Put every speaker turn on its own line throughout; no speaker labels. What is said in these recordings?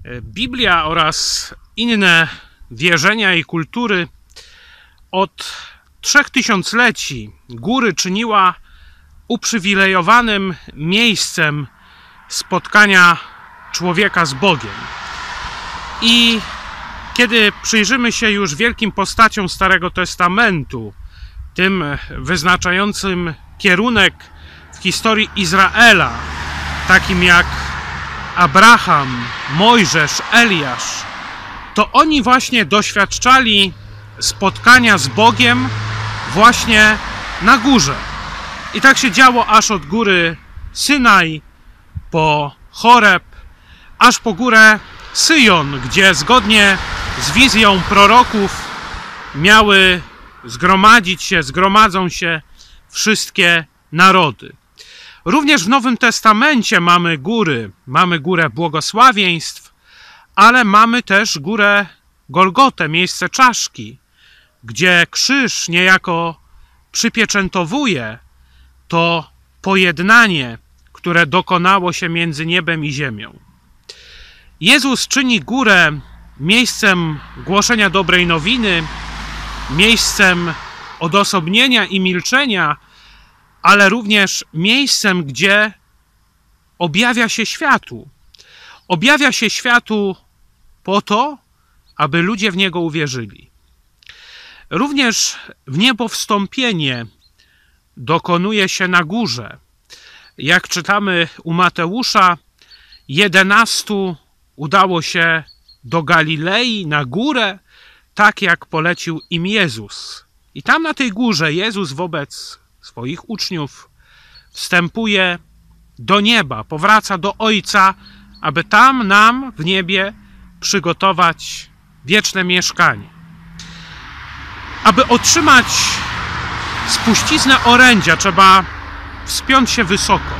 Biblia oraz inne wierzenia i kultury od 3000-leci góry czyniła uprzywilejowanym miejscem spotkania człowieka z Bogiem. I kiedy przyjrzymy się już wielkim postaciom Starego Testamentu, tym wyznaczającym kierunek w historii Izraela, takim jak Abraham, Mojżesz, Eliasz, to oni właśnie doświadczali spotkania z Bogiem właśnie na górze. I tak się działo aż od góry Synaj po Choreb, aż po górę Syjon, gdzie zgodnie z wizją proroków miały zgromadzą się wszystkie narody. Również w Nowym Testamencie mamy góry. Mamy górę błogosławieństw, ale mamy też górę Golgotę, miejsce czaszki, gdzie krzyż niejako przypieczętowuje to pojednanie, które dokonało się między niebem i ziemią. Jezus czyni górę miejscem głoszenia dobrej nowiny, miejscem odosobnienia i milczenia, ale również miejscem, gdzie objawia się światu. Objawia się światu po to, aby ludzie w Niego uwierzyli. Również wniebowstąpienie dokonuje się na górze. Jak czytamy u Mateusza, 11 udało się do Galilei na górę, tak jak polecił im Jezus. I tam na tej górze Jezus wobec swoich uczniów wstępuje do nieba, powraca do Ojca, aby tam nam w niebie przygotować wieczne mieszkanie. Aby otrzymać spuściznę orędzia, trzeba wspiąć się wysoko.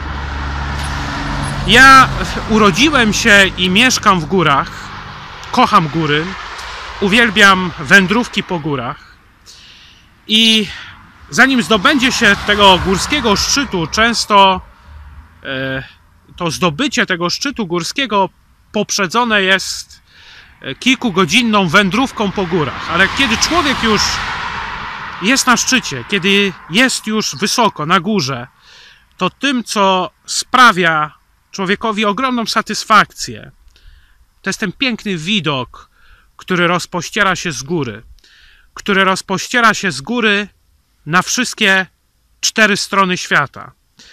Ja urodziłem się i mieszkam w górach, kocham góry, uwielbiam wędrówki po górach i zanim zdobędzie się tego górskiego szczytu, często to zdobycie tego szczytu górskiego poprzedzone jest kilkugodzinną wędrówką po górach. Ale kiedy człowiek już jest na szczycie, kiedy jest już wysoko, na górze, to tym, co sprawia człowiekowi ogromną satysfakcję, to jest ten piękny widok, który rozpościera się z góry. Który rozpościera się z góry na wszystkie 4 strony świata.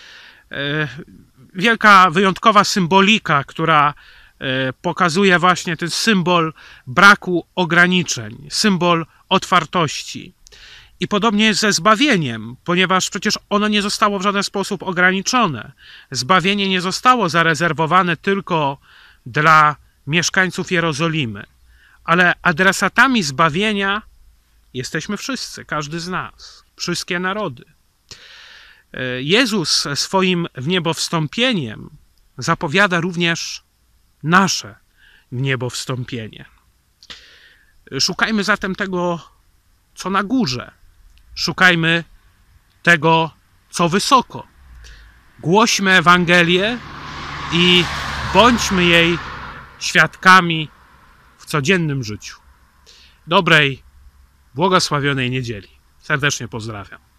Wielka, wyjątkowa symbolika, która pokazuje właśnie ten symbol braku ograniczeń, symbol otwartości. I podobnie jest ze zbawieniem, ponieważ przecież ono nie zostało w żaden sposób ograniczone. Zbawienie nie zostało zarezerwowane tylko dla mieszkańców Jerozolimy, ale adresatami zbawienia jesteśmy wszyscy, każdy z nas, wszystkie narody. Jezus swoim wniebowstąpieniem zapowiada również nasze wniebowstąpienie. Szukajmy zatem tego, co na górze. Szukajmy tego, co wysoko. Głośmy Ewangelię i bądźmy jej świadkami w codziennym życiu. Dobrej, błogosławionej niedzieli. Serdecznie pozdrawiam.